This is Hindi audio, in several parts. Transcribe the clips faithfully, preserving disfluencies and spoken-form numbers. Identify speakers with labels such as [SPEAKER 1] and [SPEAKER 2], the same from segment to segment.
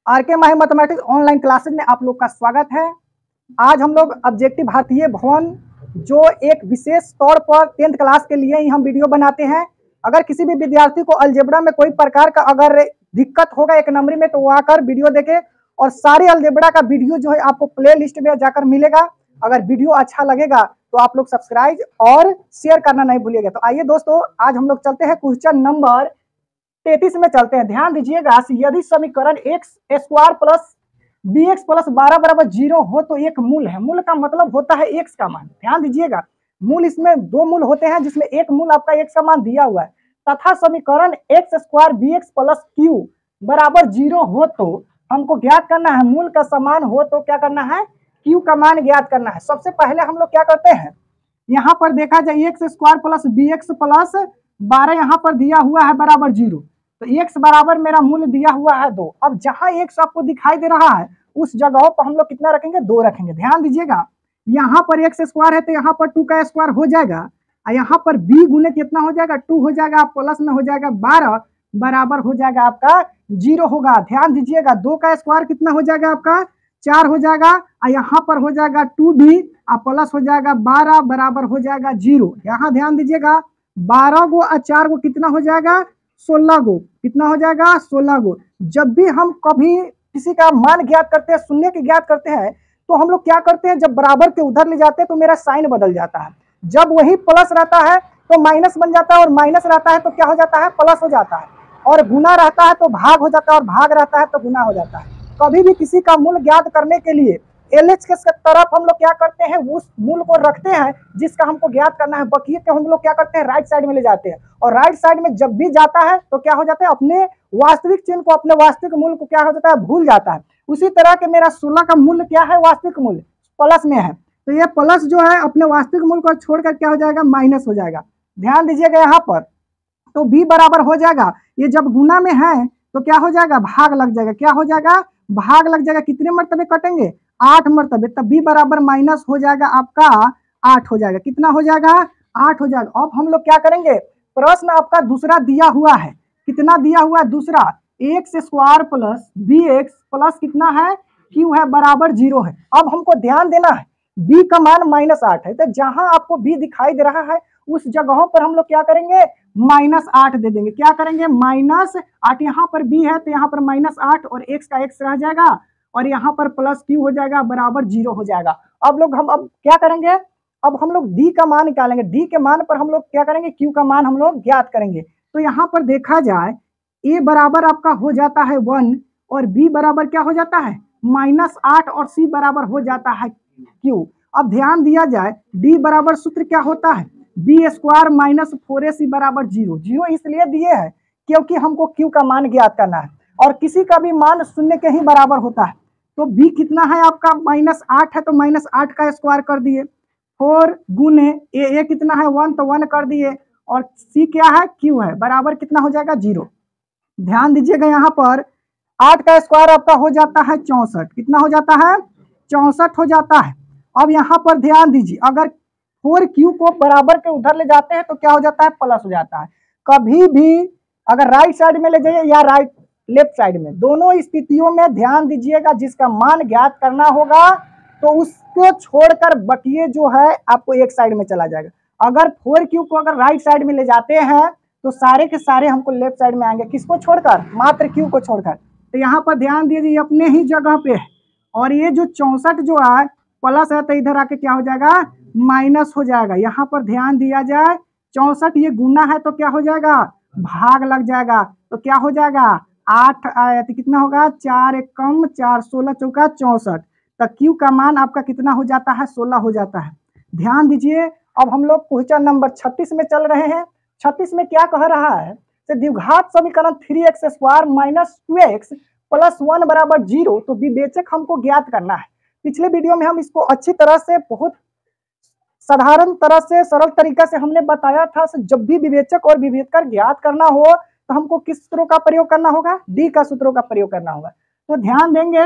[SPEAKER 1] आर के माही मैथमेटिक्स ऑनलाइन क्लासेज में आप लोग का स्वागत है। आज हम लोग ऑब्जेक्टिव भारतीय भवन जो एक विशेष तौर पर टेंथ क्लास के लिए ही हम वीडियो बनाते हैं। अगर किसी भी विद्यार्थी को अलजेब्रा में कोई प्रकार का अगर दिक्कत होगा एक नंबरी में, तो वो आकर वीडियो देखे और सारे अलजेब्रा का वीडियो जो है आपको प्ले लिस्ट में जाकर मिलेगा। अगर वीडियो अच्छा लगेगा तो आप लोग सब्सक्राइब और शेयर करना नहीं भूलिएगा। तो आइए दोस्तों, आज हम लोग चलते हैं क्वेश्चन नंबर तैतीस में चलते हैं। ध्यान दीजिएगा, यदि समीकरण x square plus b x plus बारह बराबर जीरो हो तो एक मूल है। मूल का मतलब होता है एक्स का मान। ध्यान दीजिएगा, मूल इसमें दो मूल होते हैं, जिसमें एक मूल आपका एक्स का मान दिया हुआ है। तथा समीकरण x square b x plus q बराबर जीरो हो तो हमको ज्ञात करना है। मूल का समान हो तो क्या करना है, क्यू का मान ज्ञात करना है। सबसे पहले हम लोग क्या करते हैं, यहाँ पर देखा जाए x square plus b x plus बारह यहाँ पर दिया हुआ है बराबर जीरो, तो एक्स बराबर मेरा मूल्य दिया हुआ है दो। अब जहां एक्स आपको दिखाई दे रहा है उस जगहों पर हम लोग कितना रखेंगे, दो रखेंगे। ध्यान दीजिएगा, यहाँ पर एक्स स्क्वायर है तो यहाँ पर टू का स्क्वायर हो जाएगा, और यहाँ पर बी गुने कितना हो जाएगा, टू हो जाएगा, प्लस में हो जाएगा बारह बराबर हो जाएगा आपका जीरो होगा। ध्यान दीजिएगा, दो का स्क्वायर कितना हो जाएगा आपका चार हो जाएगा, और यहाँ पर हो जाएगा टू बी और प्लस हो जाएगा बारह बराबर हो जाएगा जीरो। यहाँ ध्यान दीजिएगा, बारह गो और चार गो कितना हो जाएगा, सोलह गो। कितना हो जाएगा, सोलह गो। जब भी हम कभी किसी का मान ज्ञात करते हैं, शून्य की ज्ञात करते हैं, तो हम लोग क्या करते हैं, जब बराबर के उधर ले जाते हैं तो मेरा साइन बदल जाता है। जब वही प्लस रहता है तो माइनस बन जाता है, और माइनस रहता है तो क्या हो जाता है, प्लस हो जाता है, और गुना रहता है तो भाग हो जाता है, और भाग रहता है तो गुना हो जाता है। कभी भी किसी का मूल ज्ञात करने के लिए एलएच के तरफ हम लोग क्या करते हैं, उस मूल को रखते हैं जिसका हमको ज्ञात करना है। बकिए को हम लोग क्या करते हैं, राइट साइड में ले जाते हैं, और राइट साइड में जब भी जाता है तो क्या हो जाता है, अपने वास्तविक चिन्ह को, अपने वास्तविक मूल्य को क्या हो जाता है, भूल जाता है। उसी तरह के मेरा सोलह का मूल्य क्या है, वास्तविक मूल्य प्लस में है, तो ये प्लस जो है अपने वास्तविक मूल्य को छोड़कर क्या हो जाएगा, माइनस हो जाएगा। ध्यान दीजिएगा, यहाँ पर तो b बराबर हो जाएगा, ये जब गुना में है तो क्या हो जाएगा, भाग लग जाएगा। क्या हो जाएगा, भाग लग जाएगा। कितने मर्तबे कटेंगे, आठ मर्तबे, तब b बराबर माइनस हो जाएगा आपका आठ हो जाएगा। कितना हो जाएगा, आठ हो जाएगा। अब हम लोग क्या करेंगे, प्रश्न आपका दूसरा दिया हुआ है। कितना दिया हुआ है दूसरा, x square plus b x plus कितना है, क्यू है बराबर जीरो है। अब हमको ध्यान देना है, b का मान माइनस आठ है, तो जहां आपको b दिखाई दे रहा है उस जगहों पर हम लोग क्या करेंगे, माइनस आठ दे देंगे। क्या करेंगे, माइनस आठ। यहाँ पर b है तो यहाँ पर माइनस आठ, और x का x रह जाएगा, और यहाँ पर प्लस क्यू हो जाएगा बराबर जीरो हो जाएगा। अब लोग हम अब क्या करेंगे, अब हम लोग d का मान निकालेंगे। d के मान पर हम लोग क्या करेंगे, q का मान हम लोग ज्ञात करेंगे। तो यहाँ पर देखा जाए a बराबर आपका हो जाता है वन, और b बराबर क्या हो जाता है, माइनस आठ, और c बराबर हो जाता है q। अब ध्यान दिया जाए, d बराबर सूत्र क्या होता है, b square minus four a c बराबर जीरो। जीरो इसलिए दिए है क्योंकि हमको क्यू का मान ज्ञात करना है, और किसी का भी मान शून्य के ही बराबर होता है। तो बी कितना है आपका, माइनस आठ है तो माइनस आठ का स्क्वायर कर दिए, फोर गुने ए, ए कितना है वन, तो वन कर दिए, और सी क्या है, क्यू है बराबर कितना हो जाएगा, जीरो। ध्यान दीजिएगा, यहाँ पर आठ का स्क्वायर आपका हो जाता है चौसठ। कितना हो जाता है, चौसठ हो जाता है। अब यहाँ पर ध्यान दीजिए, अगर फोर क्यू को बराबर के उधर ले जाते हैं तो क्या हो जाता है, प्लस हो जाता है। कभी भी अगर राइट साइड में ले जाइए या राइट लेफ्ट साइड में, दोनों स्थितियों में ध्यान दीजिएगा, जिसका मान ज्ञात करना होगा तो उसको छोड़कर बकिए जो है आपको एक साइड में चला जाएगा। अगर फोर क्यू को अगर राइट साइड में ले जाते हैं तो सारे के सारे हमको लेफ्ट साइड में आएंगे। किसको छोड़कर, मात्र क्यू को छोड़कर। तो यहाँ पर ध्यान दीजिए, अपने ही जगह पे है, और ये जो चौसठ जो है प्लस है तो इधर आके क्या हो जाएगा, माइनस हो जाएगा। यहाँ पर ध्यान दिया जाए, चौसठ ये गुना है तो क्या हो जाएगा, भाग लग जाएगा, तो क्या हो जाएगा, आठ आया तो कितना होगा, चार एक कम चार, सोलह चौका चौसठ, तो क्यू का मान आपका कितना हो जाता है, सोलह हो जाता है। ध्यान दीजिए, अब हम लोग क्वेश्चन नंबर छत्तीस में चल रहे हैं। छत्तीस में क्या कह रहा है, तो द्विघात समीकरण three x square minus two x plus one बराबर जीरो, तो विवेचक हमको ज्ञात करना है। पिछले वीडियो में हम इसको अच्छी तरह से, बहुत साधारण तरह से, सरल तरीका से हमने बताया था। जब भी विवेचक और विभेदक ज्ञात करना हो तो हमको किस सूत्रों का प्रयोग करना होगा, डी का सूत्रों का प्रयोग करना होगा। तो ध्यान देंगे,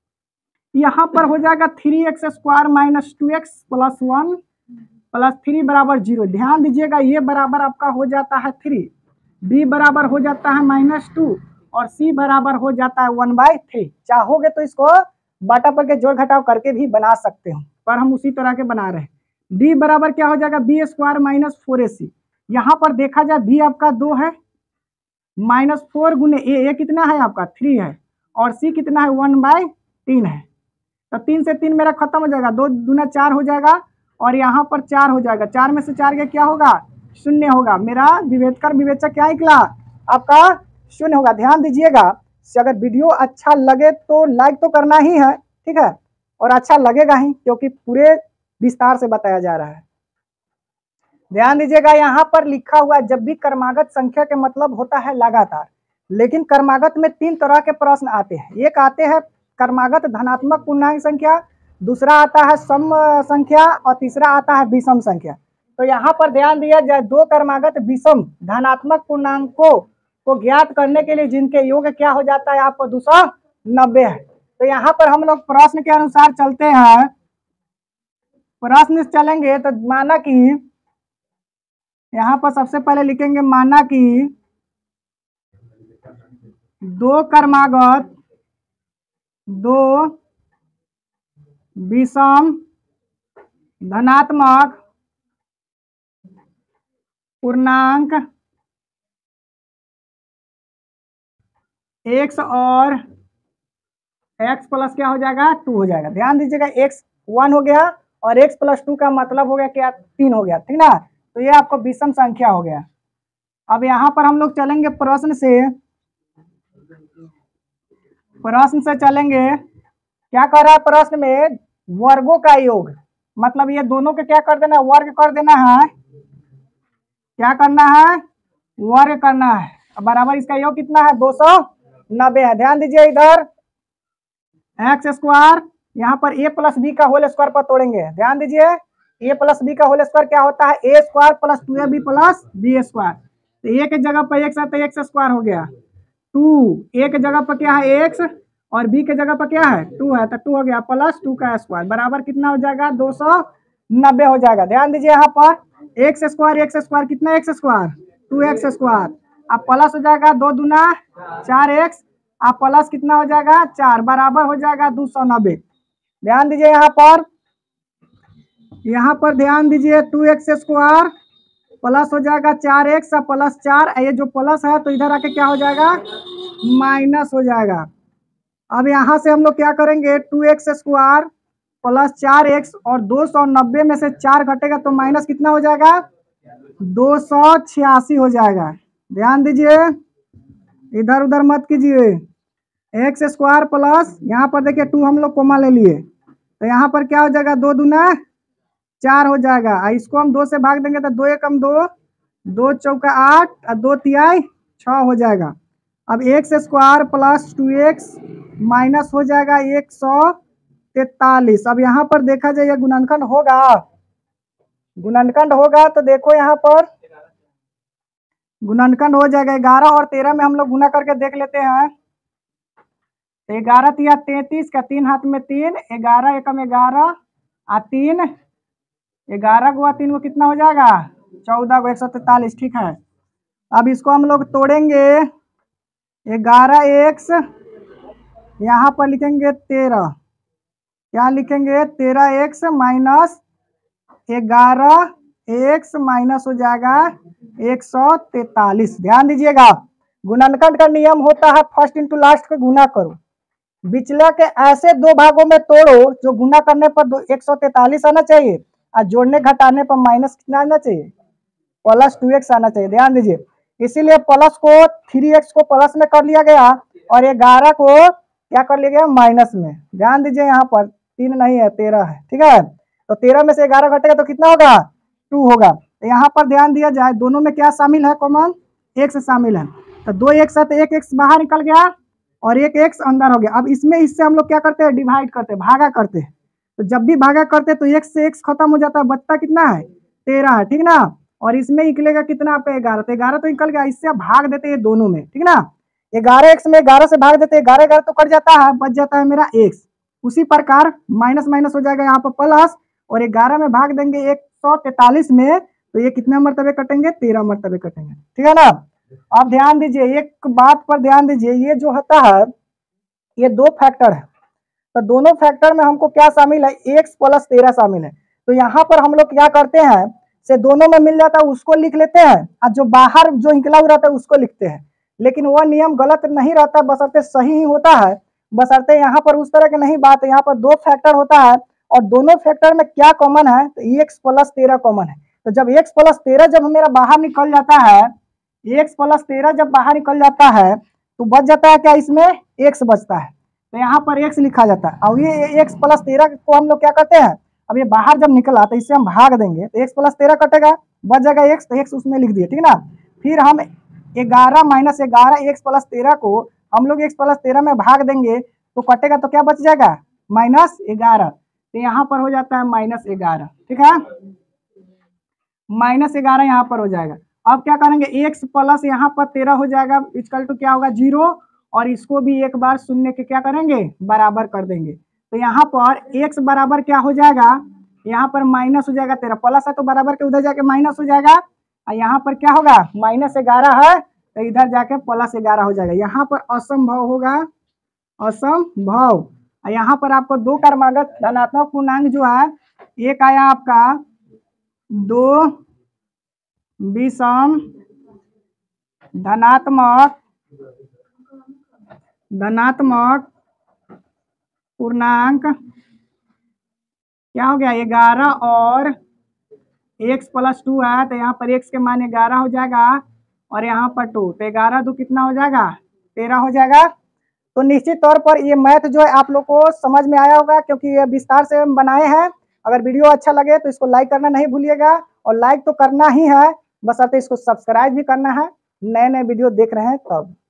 [SPEAKER 1] यहाँ पर हो जाएगा three x square minus two x plus one plus three बराबर जीरो। ध्यान दीजिएगा, ये बराबर आपका हो जाता है थ्री, बी बराबर हो जाता है माइनस टू, और सी बराबर हो जाता है वन बाई थ्री। चाहोगे तो इसको बटा पर के जोड़ घटाव करके भी बना सकते हो, पर हम उसी तरह के बना रहे हैं। डी बराबर क्या हो जाएगा, b square minus four a c. यहाँ पर देखा जाए बी आपका दो है, माइनस फोर गुने ए, ए कितना है आपका थ्री है, और सी कितना है वन बाई तीन है। तो तीन से तीन मेरा खत्म हो जाएगा, दो दूना चार हो जाएगा, और यहाँ पर चार हो जाएगा। चार में से चार के क्या होगा, शून्य होगा। मेरा विभेदकर विवेचक क्या निकला आपका, शून्य होगा। ध्यान दीजिएगा, अगर वीडियो अच्छा लगे तो लाइक तो करना ही है, ठीक है, और अच्छा लगेगा ही क्योंकि पूरे विस्तार से बताया जा रहा है। ध्यान दीजिएगा, यहाँ पर लिखा हुआ जब भी क्रमागत संख्या के मतलब होता है लगातार, लेकिन क्रमागत में तीन तरह के प्रश्न आते हैं। एक आते हैं क्रमागत धनात्मक पूर्णांक संख्या, दूसरा आता है सम संख्या, और तीसरा आता है विषम संख्या। तो यहाँ पर ध्यान दिया जाए, दो क्रमागत विषम धनात्मक पूर्णांकों को ज्ञात करने के लिए जिनके योग क्या हो जाता है आपको दो सौ नब्बे है। तो यहाँ पर हम लोग प्रश्न के अनुसार चलते हैं। प्रश्न चलेंगे तो माना कि यहाँ पर सबसे पहले लिखेंगे, माना कि दो क्रमागत दो विषम धनात्मक पूर्णांक x और x प्लस क्या हो जाएगा, टू हो जाएगा। ध्यान दीजिएगा, x वन हो गया और x प्लस टू का मतलब हो गया क्या, तीन हो गया, ठीक ना। तो ये आपको विषम संख्या हो गया। अब यहाँ पर हम लोग चलेंगे प्रश्न से, प्रश्न से चलेंगे। क्या कर रहा है प्रश्न में, वर्गों का योग, मतलब ये दोनों के क्या कर देना, वर्ग कर देना है। क्या करना है, वर्ग करना है। अब बराबर इसका योग कितना है, दो सौ नब्बे है। ध्यान दीजिए, इधर एक्स स्क्वायर, यहाँ पर ए प्लस बी का होल स्क्वायर पर तोड़ेंगे। ध्यान दीजिए, ए प्लस बी का होल स्क्वायर क्या होता है, a square plus two a b plus b square. तो ए के जगह पर एक्स है तो एक्स स्क्वायर हो गया, टू ए के जगह पर क्या है एक्स, और बी के जगह पर क्या है टू है, तो टू हो गया प्लस टू का स्क्वायर बराबर कितना हो जाएगा, दो सौ नब्बे हो जाएगा। ध्यान दीजिए, यहाँ पर एक्स स्क्वायर एक्स स्क्वायर कितना x square, two x square, अब प्लस हो जाएगा दो दूना चार एक्स, अब प्लस कितना हो जाएगा चार, बराबर हो जाएगा दो सौ नब्बे। ध्यान दीजिए, यहाँ पर यहाँ पर ध्यान दीजिए, टू एक्स स्क्वायर प्लस हो जाएगा चार एक्स प्लस चार, ये जो प्लस है तो इधर आके क्या हो जाएगा, माइनस हो जाएगा। अब यहाँ से हम लोग क्या करेंगे, टू एक्स स्क्वायर प्लस चार एक्स और दो सौ नब्बे में से चार घटेगा तो माइनस कितना हो जाएगा, दो सौ छियासी हो जाएगा। ध्यान दीजिए, इधर उधर मत कीजिए। एक्स स्क्वायर प्लस यहाँ पर देखिए टू हम लोग कोमा ले लिए, तो यहाँ पर क्या हो जाएगा, दो दूना चार हो जाएगा। इसको हम दो से भाग देंगे तो दो एकम दो, दो चौका आठ और दो तिहाई छः हो जाएगा। अब x square plus two x minus हो जाएगा एक सौ तैतालीस। अब यहाँ पर देखा जाए ये गुणनखंड होगा, गुणनखंड होगा तो देखो यहाँ पर गुणनखंड हो जाएगा। ग्यारह और तेरह में हम लोग गुना करके देख लेते हैं। तो ग्यारह तिया तैतीस का तीन हाथ में तीन, ग्यारह एकम ग्यारह आ तीन, ग्यारह गुआ तीन को कितना हो जाएगा, चौदह को एक सौ तैतालीस, ठीक है। अब इसको हम लोग तोड़ेंगे, ग्यारह एक्स यहाँ पर लिखेंगे तेरह, क्या लिखेंगे तेरह एक्स माइनस ग्यारह एक्स माइनस हो जाएगा एक सौ तैतालीस। ध्यान दीजिएगा, गुणनखंड का नियम होता है फर्स्ट इंटू लास्ट को गुना करो, बिचला के ऐसे दो भागों में तोड़ो जो गुना करने पर एक सौ तैतालीस आना चाहिए और जोड़ने घटाने पर माइनस कितना आना चाहिए, प्लस टू एक्स आना चाहिए। ध्यान दीजिए, इसीलिए प्लस को थ्री एक्स को प्लस में कर लिया गया और ग्यारह को क्या कर लिया गया, माइनस में। ध्यान दीजिए, यहाँ पर तीन नहीं है तेरह है, ठीक है। तो तेरह में से ग्यारह घटेगा तो कितना होगा, टू होगा। तो यहाँ पर ध्यान दिया जाए, दोनों में क्या शामिल है, कॉमन एक्स शामिल है। तो दो एक्स है तो एक एक्स बाहर निकल गया और एक एक्स अंदर हो गया। अब इसमें इससे हम लोग क्या करते हैं, डिवाइड करते हैं, भागा करते हैं। तो जब भी भागा करते हैं तो एक्स से एक्स खत्म हो जाता है, बचता कितना है, तेरह है, ठीक ना। और इसमें निकलेगा कितना आपका ग्यारह, तो ग्यारह तो निकल गया, इससे आप भाग देते हैं दोनों में, ठीक ना। ग्यारह एक्स में ग्यारह से भाग देते हैं, ग्यारह ग्यारह तो कट जाता है, बच जाता है मेरा एक्स। उसी प्रकार माइनस माइनस हो जाएगा यहाँ पर प्लस, और ग्यारह में भाग देंगे एक सौ तैतालीस में तो ये कितने मरतबे कटेंगे, तेरह मरतबे कटेंगे, ठीक है ना। अब ध्यान दीजिए, एक बात पर ध्यान दीजिए, ये जो होता है ये दो फैक्टर है, तो दोनों फैक्टर में हमको क्या शामिल है, एक्स प्लस तेरह शामिल है। तो यहाँ पर हम लोग क्या करते हैं, से दोनों में मिल जाता है उसको लिख लेते हैं, और जो बाहर जो निकला हुआ रहता है उसको लिखते हैं। लेकिन वह नियम गलत नहीं रहता, बशर्ते सही ही होता है। बशर्ते यहाँ पर उस तरह की नहीं बात है, यहाँ पर दो फैक्टर होता है और दोनों फैक्टर में क्या कॉमन है, तो एक्स प्लस तेरह कॉमन है। तो जब एक्स प्लस तेरह जब मेरा बाहर निकल जाता है, एक्स प्लस तेरह जब बाहर निकल जाता है तो बच जाता है क्या, इसमें एक्स बचता है, तो यहाँ पर एक्स लिखा जाता है। और ये एक्स प्लस तेरह को हम लोग क्या करते हैं, अब ये बाहर जब निकला तो इससे हम भाग देंगे, तो एक्स प्लस तेरह कटेगा, बच जाएगा एक्स, तो एक्स उसमें लिख दिए, ठीक है ना। फिर हम ग्यारह माइनस ग्यारह एक्स प्लस तेरह को हम लोग एक्स प्लस तेरह में भाग देंगे तो कटेगा, तो क्या बच जाएगा, माइनस ग्यारह, तो यहाँ पर हो जाता है माइनस ग्यारह, ठीक है, माइनस ग्यारह यहाँ पर हो जाएगा। अब क्या करेंगे, एक्स प्लस यहाँ पर तेरह हो जाएगा, इक्वल टू क्या होगा, जीरो, और इसको भी एक बार शून्य के क्या करेंगे, बराबर कर देंगे। तो यहाँ पर x बराबर क्या हो जाएगा, यहाँ पर माइनस हो जाएगा, तेरह प्लस है तो बराबर के उधर जाके माइनस हो जाएगा, और यहाँ पर क्या होगा, माइनस ग्यारह है तो इधर जाके प्लस ग्यारह हो जाएगा। यहाँ पर असंभव होगा, असंभव। और यहाँ पर आपको दो क्रमागत धनात्मक पूर्णांक जो है, एक आया आपका दो विषम धनात्मक धनात्मक पूर्णांक क्या हो गया, ग्यारह, और x प्लस टू है तो यहाँ पर x के मान ग्यारह हो जाएगा, और यहाँ पर टू, तो ग्यारह दो कितना हो जाएगा, तेरह हो जाएगा। तो निश्चित तौर पर ये मैथ जो है आप लोग को समझ में आया होगा, क्योंकि ये विस्तार से हम बनाए हैं। अगर वीडियो अच्छा लगे तो इसको लाइक करना नहीं भूलिएगा, और लाइक तो करना ही है, बस इसको सब्सक्राइब भी करना है, नए नए वीडियो देख रहे हैं तब।